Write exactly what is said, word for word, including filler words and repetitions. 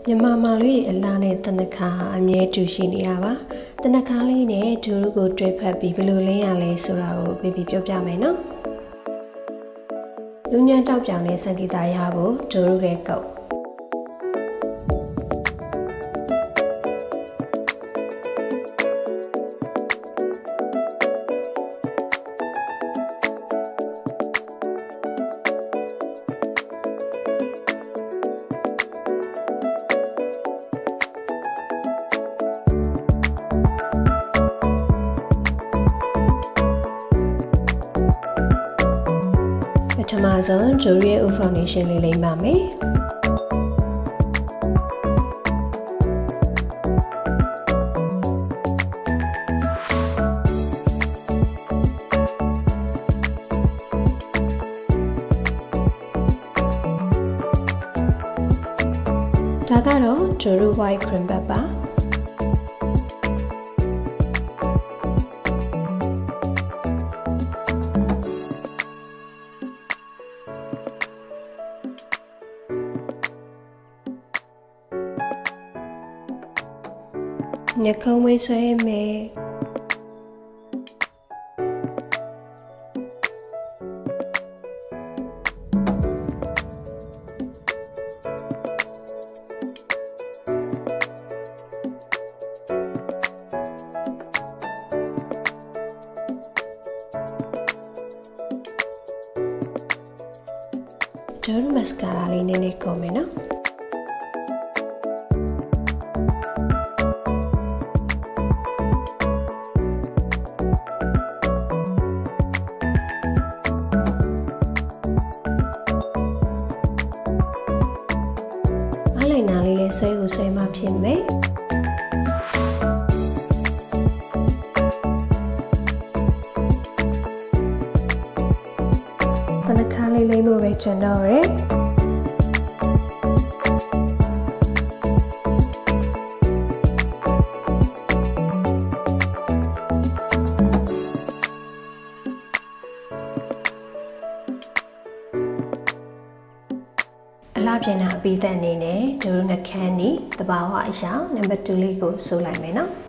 မြန်မာမာလေးအလားနဲ့တနခါအမြဲတူရှိနေရပါတနခါလေးနဲ့ဒူရုကိုတွေ့ဖက်ပြီးဘယ်လိုလင်းရလဲဆိုတာကိုပြပြပြောပြမယ်နော်လူညံတောက်ပြောင်တဲ့စံဂီတာရဖို့ဒူရုရဲ့ကုတ်ပထမဆုံးဂျိုရီရဲ့ foundation လေးလိမ့်ပါမယ်ဒါကတော့ဂျိုရီ white cream ပါပါညခုံးဝေးဆွဲမယ်ဂျိုရီမက်စကာရာလေးနည်းနည်းကုန်မယ်နော်လိုက်နာလေးလေးဆွဲကိုဆွဲမှဖြစ်မယ်တနခါလေးလေးလို့ပဲကျွန်တော်ရယ်အလားပြန်တာအပိသက်အနေနဲ့ဒိုရုနှခမ်းနီတဘာဝအရာနံပါတ်twoလေးကိုဆိုလိုက်မယ်နော်